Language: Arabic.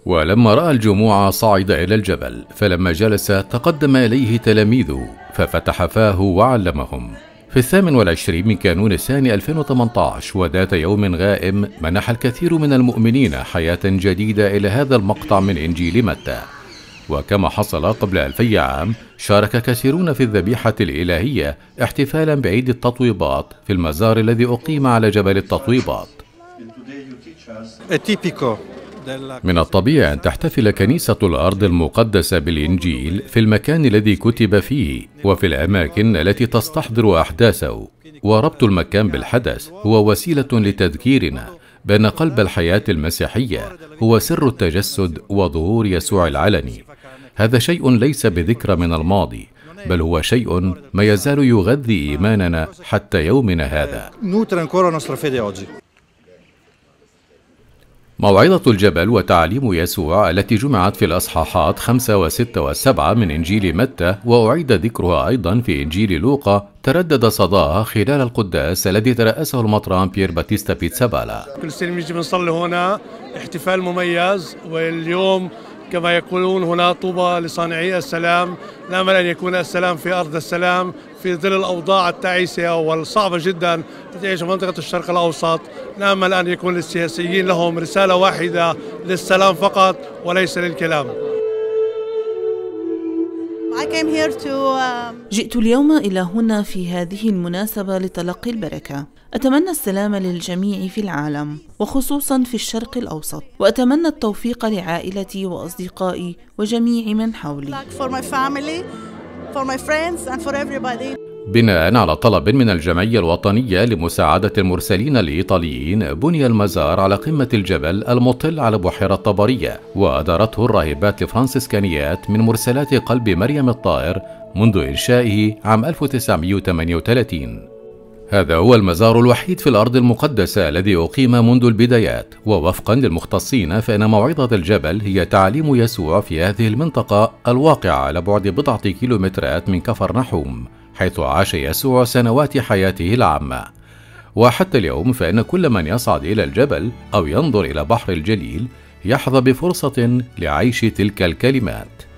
ولما رأى الجموع صعد إلى الجبل، فلما جلس تقدم إليه تلاميذه ففتح فاه وعلمهم. في 28 من كانون الثاني 2018 وذات يوم غائم منح الكثير من المؤمنين حياة جديدة إلى هذا المقطع من إنجيل متى. وكما حصل قبل 2000 عام، شارك كثيرون في الذبيحة الإلهية احتفالا بعيد التطويبات في المزار الذي أقيم على جبل التطويبات. من الطبيعي أن تحتفل كنيسة الأرض المقدسة بالإنجيل في المكان الذي كتب فيه وفي الأماكن التي تستحضر أحداثه، وربط المكان بالحدث هو وسيلة لتذكيرنا بأن قلب الحياة المسيحية هو سر التجسد وظهور يسوع العلني. هذا شيء ليس بذكرى من الماضي، بل هو شيء ما يزال يغذي إيماننا حتى يومنا هذا. موعظة الجبل وتعليم يسوع التي جمعت في الأصحاحات 5 و6 و7 من إنجيل متى وأعيد ذكرها أيضا في إنجيل لوقا تردد صداها خلال القداس الذي ترأسه المطران بيير باتيستا بيتسابالا. كل سنة بنيجي بنصلي هنا احتفال مميز، واليوم كما يقولون هنا طوبى لصانعي السلام. نأمل أن يكون السلام في أرض السلام في ظل الأوضاع التعيسة والصعبة جدا تعيش منطقة الشرق الأوسط. نأمل أن يكون للسياسيين لهم رسالة واحدة للسلام فقط وليس للكلام. جئت اليوم إلى هنا في هذه المناسبة لتلقي البركة. أتمنى السلام للجميع في العالم وخصوصا في الشرق الأوسط، وأتمنى التوفيق لعائلتي وأصدقائي وجميع من حولي. بناء على طلب من الجمعية الوطنية لمساعدة المرسلين الإيطاليين، بني المزار على قمة الجبل المطل على بحيرة طبرية، وأدارته الراهبات الفرنسيسكانيات من مرسلات قلب مريم الطائر منذ إنشائه عام 1938. هذا هو المزار الوحيد في الأرض المقدسة الذي أقيم منذ البدايات، ووفقا للمختصين فإن موعظة الجبل هي تعليم يسوع في هذه المنطقة الواقعة على بعد بضعة كيلومترات من كفرنحوم، حيث عاش يسوع سنوات حياته العامة. وحتى اليوم فإن كل من يصعد إلى الجبل أو ينظر إلى بحر الجليل يحظى بفرصة لعيش تلك الكلمات.